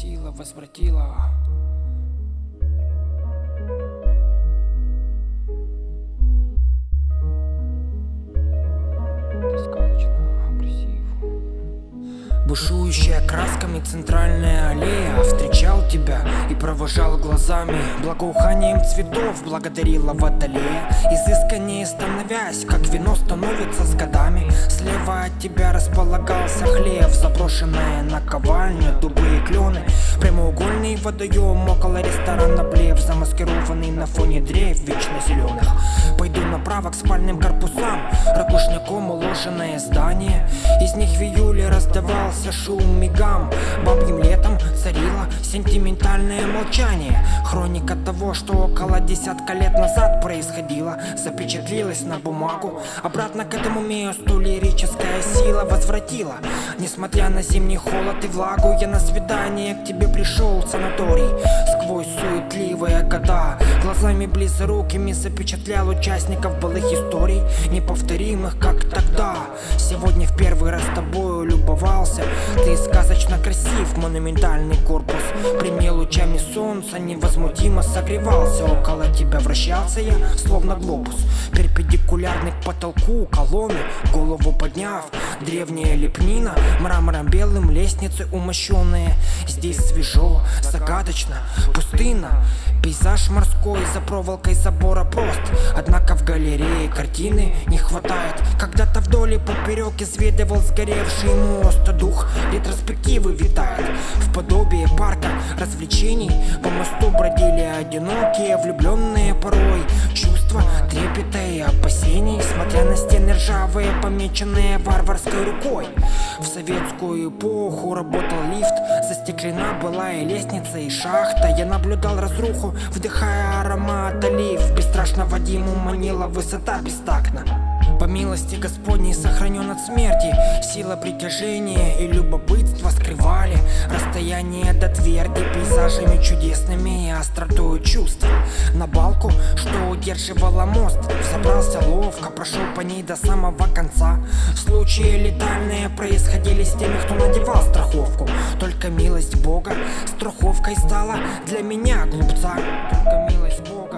сила возвратила. Ты сказочно красив. Бушующая красками центральная аллея. Встречал тебя и провожал глазами. Благоуханием цветов благодарила водолея. Изысканнее становясь, как вино становится с годами. Слева от тебя располагался хлев, заброшенная наковальня, дубы и клены. Прямоугольный водоем около ресторана Блев, замаскированный на фоне деревьев вечно зеленых. Пойду направо к спальным корпусам, ракушняком уложенное здание. Из них в июле раздавался шум и гам. Бабьим летом царило сентиментальное молчание. Хроника того, что около десятка лет назад происходило, запечатлилась на бумагу. Обратно к этому месту лирическая сила возвратила. Несмотря на зимний холод и влагу, я на свидание к тебе пришел в санаторий. Сквозь суетливые года глазами близорукими запечатлял участников былых историй, неповторимых, как тогда. Сегодня в первый раз тобою любовался. Ты сказочно красив, монументальный корпус прямее лучами солнца невозмутимо согревался. Около тебя вращался я, словно глобус, перпендикулярный к потолку колонны, голову подняв. Древняя лепнина, мрамором белым лестницы умощенные. Здесь свежо, загадочно, пустынно. Пейзаж морской за проволокой забора прост. Однако в галерее картины не хватает. Когда-то вдоль и поперек изведывал сгоревший мост. Дух ретроспективы витает в подобие парка развлечений. По мосту бродили одинокие влюбленные порой. Чувства трепета и опасений, смотря на стены ржавые, помеченные варварской рукой. В советскую эпоху работал лифт, застеклена была и лестница, и шахта. Я наблюдал разруху, вдыхая аромат олив. Бесстрашно Вадиму манила высота бестактна. По милости Господней сохранен от смерти. Сила притяжения и любопытства скрывали расстояние до тверди пейзажами чудесными и остротой чувств. На балку, что удерживала мост, взобрался ловко, прошел по ней до самого конца. Случаи летальные происходили с теми, кто надевал страховку. Только милость Бога страховкой стала для меня, глупца. Только милость Бога